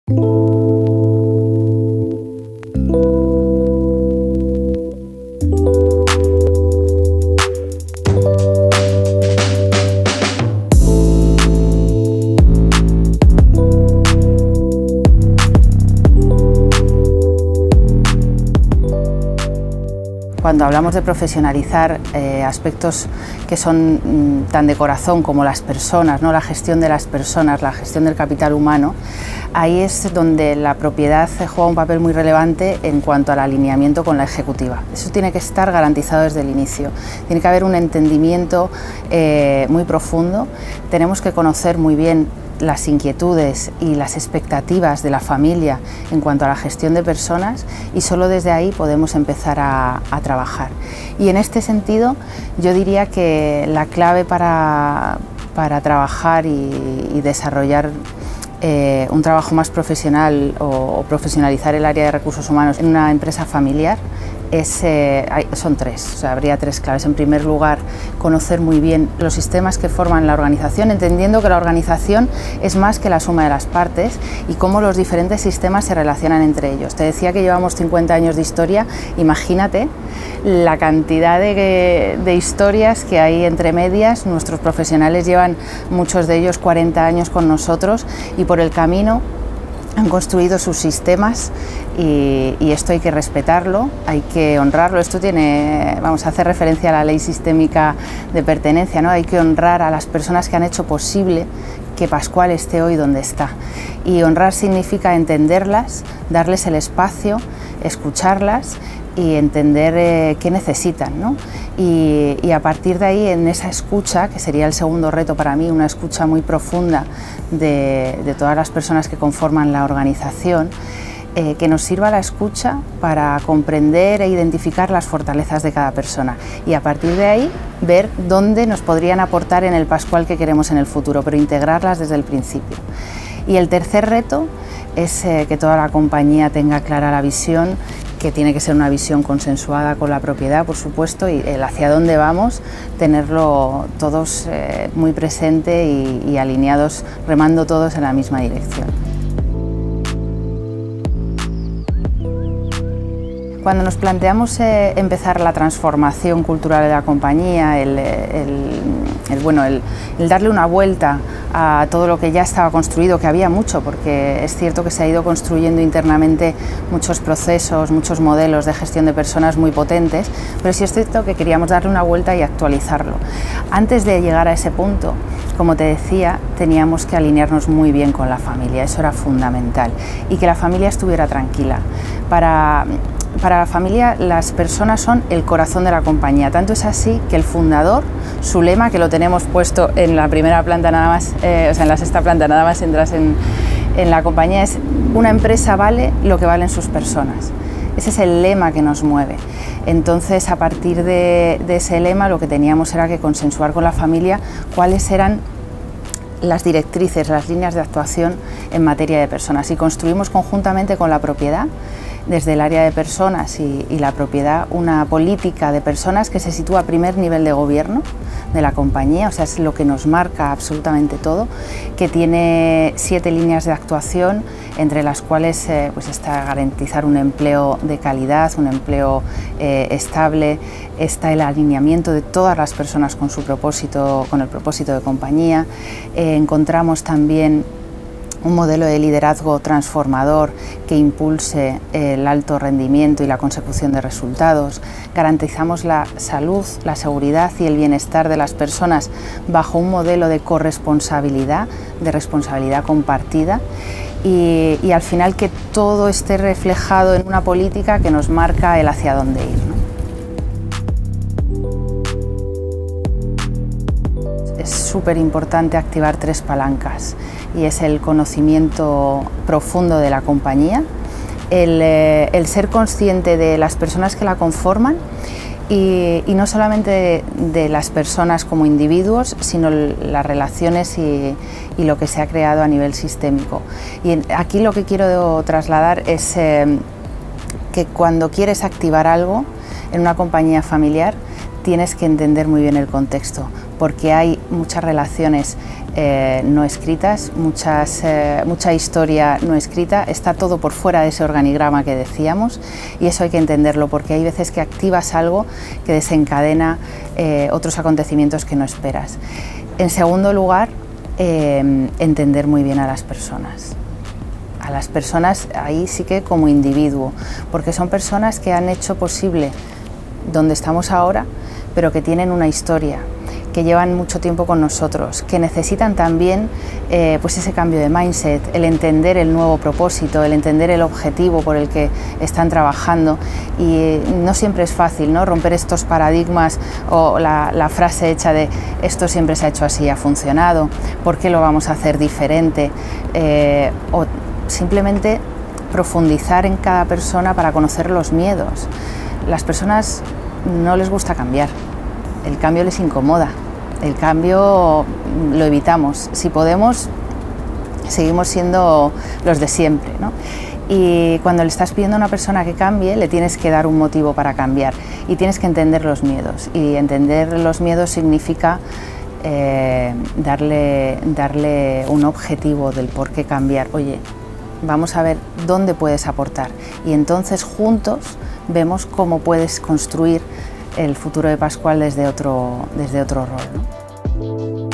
Cuando hablamos de profesionalizar aspectos que son tan de corazón como las personas, ¿no? La gestión de las personas, la gestión del capital humano, ahí es donde la propiedad juega un papel muy relevante en cuanto al alineamiento con la ejecutiva. Eso tiene que estar garantizado desde el inicio, tiene que haber un entendimiento muy profundo, tenemos que conocer muy bien las inquietudes y las expectativas de la familia en cuanto a la gestión de personas y solo desde ahí podemos empezar a trabajar. Y en este sentido yo diría que la clave para trabajar y desarrollar un trabajo más profesional o profesionalizar el área de recursos humanos en una empresa familiar son tres, o sea, habría tres claves. En primer lugar, conocer muy bien los sistemas que forman la organización, entendiendo que la organización es más que la suma de las partes y cómo los diferentes sistemas se relacionan entre ellos. Te decía que llevamos 50 años de historia, imagínate la cantidad de historias que hay entre medias. Nuestros profesionales llevan, muchos de ellos, 40 años con nosotros y por el camino han construido sus sistemas y esto hay que respetarlo, hay que honrarlo. Esto vamos a hacer referencia a la ley sistémica de pertenencia, ¿no? Hay que honrar a las personas que han hecho posible que Pascual esté hoy donde está. Y honrar significa entenderlas, darles el espacio, escucharlas y entender qué necesitan, ¿no? Y a partir de ahí, en esa escucha, que sería el segundo reto para mí, una escucha muy profunda de todas las personas que conforman la organización, que nos sirva la escucha para comprender e identificar las fortalezas de cada persona y a partir de ahí ver dónde nos podrían aportar en el Pascual que queremos en el futuro, pero integrarlas desde el principio. Y el tercer reto es que toda la compañía tenga clara la visión, que tiene que ser una visión consensuada con la propiedad, por supuesto, y el hacia dónde vamos, tenerlo todos muy presente y alineados, remando todos en la misma dirección. Cuando nos planteamos empezar la transformación cultural de la compañía, el darle una vuelta a todo lo que ya estaba construido, que había mucho, porque es cierto que se ha ido construyendo internamente muchos procesos, muchos modelos de gestión de personas muy potentes, pero sí es cierto que queríamos darle una vuelta y actualizarlo. Antes de llegar a ese punto, como te decía, teníamos que alinearnos muy bien con la familia, eso era fundamental, y que la familia estuviera tranquila. Para la familia, las personas son el corazón de la compañía, tanto es así que el fundador, su lema, que lo tenemos puesto en la primera planta nada más, o sea, en la sexta planta nada más entras en la compañía, es: una empresa vale lo que valen sus personas. Ese es el lema que nos mueve. Entonces, a partir de ese lema, lo que teníamos era que consensuar con la familia cuáles eran las directrices, las líneas de actuación en materia de personas, y construimos conjuntamente con la propiedad, desde el área de personas y la propiedad, una política de personas que se sitúa a primer nivel de gobierno de la compañía, o sea, es lo que nos marca absolutamente todo, que tiene 7 líneas de actuación, entre las cuales pues está garantizar un empleo de calidad, un empleo estable, está el alineamiento de todas las personas con su propósito, con el propósito de compañía. Encontramos también un modelo de liderazgo transformador que impulse el alto rendimiento y la consecución de resultados. Garantizamos la salud, la seguridad y el bienestar de las personas bajo un modelo de corresponsabilidad, de responsabilidad compartida, y al final que todo esté reflejado en una política que nos marca el hacia dónde ir, ¿no? Es súper importante activar 3 palancas, y es el conocimiento profundo de la compañía, el ser consciente de las personas que la conforman y no solamente de las personas como individuos, sino las relaciones y lo que se ha creado a nivel sistémico. Y aquí lo que quiero trasladar es que cuando quieres activar algo en una compañía familiar tienes que entender muy bien el contexto, porque hay muchas relaciones no escritas, mucha historia no escrita, está todo por fuera de ese organigrama que decíamos, y eso hay que entenderlo, porque hay veces que activas algo que desencadena otros acontecimientos que no esperas. En segundo lugar, entender muy bien a las personas. A las personas ahí sí que como individuo, porque son personas que han hecho posible donde estamos ahora, pero que tienen una historia, que llevan mucho tiempo con nosotros, que necesitan también pues ese cambio de mindset, el entender el nuevo propósito, el entender el objetivo por el que están trabajando, y no siempre es fácil, ¿no?, romper estos paradigmas o la frase hecha de esto siempre se ha hecho así, ha funcionado, ¿por qué lo vamos a hacer diferente? O simplemente profundizar en cada persona para conocer los miedos. Las personas no les gusta cambiar, el cambio les incomoda, el cambio lo evitamos, si podemos seguimos siendo los de siempre, ¿no? Y cuando le estás pidiendo a una persona que cambie, le tienes que dar un motivo para cambiar y tienes que entender los miedos, y entender los miedos significa darle un objetivo del por qué cambiar. Oye, vamos a ver dónde puedes aportar, y entonces juntos vemos cómo puedes construir el futuro de Pascual desde otro rol, ¿no?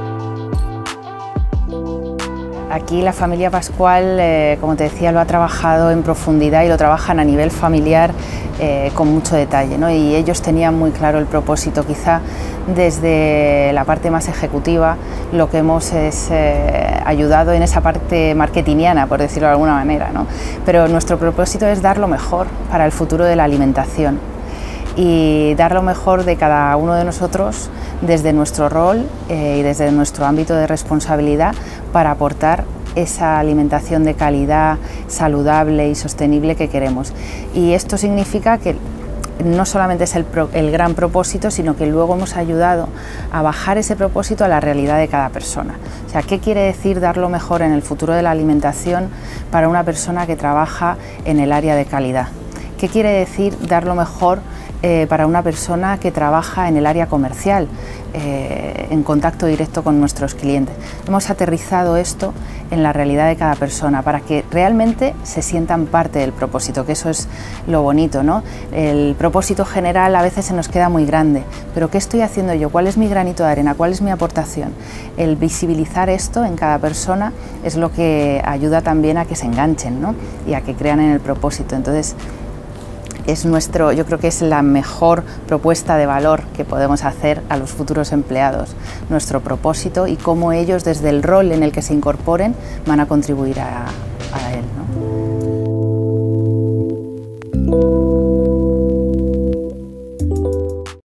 Aquí la familia Pascual, como te decía, lo ha trabajado en profundidad y lo trabajan a nivel familiar con mucho detalle, ¿no? Y ellos tenían muy claro el propósito. Quizá desde la parte más ejecutiva lo que hemos es ayudado en esa parte marketingiana, por decirlo de alguna manera, ¿no? Pero nuestro propósito es dar lo mejor para el futuro de la alimentación y dar lo mejor de cada uno de nosotros desde nuestro rol y desde nuestro ámbito de responsabilidad para aportar esa alimentación de calidad, saludable y sostenible que queremos. Y esto significa que no solamente es el gran propósito, sino que luego hemos ayudado a bajar ese propósito a la realidad de cada persona. O sea, ¿qué quiere decir dar lo mejor en el futuro de la alimentación para una persona que trabaja en el área de calidad? ¿Qué quiere decir dar lo mejor para una persona que trabaja en el área comercial, en contacto directo con nuestros clientes? Hemos aterrizado esto en la realidad de cada persona para que realmente se sientan parte del propósito, que eso es lo bonito, ¿no? El propósito general a veces se nos queda muy grande, pero ¿qué estoy haciendo yo? ¿Cuál es mi granito de arena? ¿Cuál es mi aportación? El visibilizar esto en cada persona es lo que ayuda también a que se enganchen, ¿no?, y a que crean en el propósito. Entonces, yo creo que es la mejor propuesta de valor que podemos hacer a los futuros empleados, nuestro propósito y cómo ellos desde el rol en el que se incorporen van a contribuir a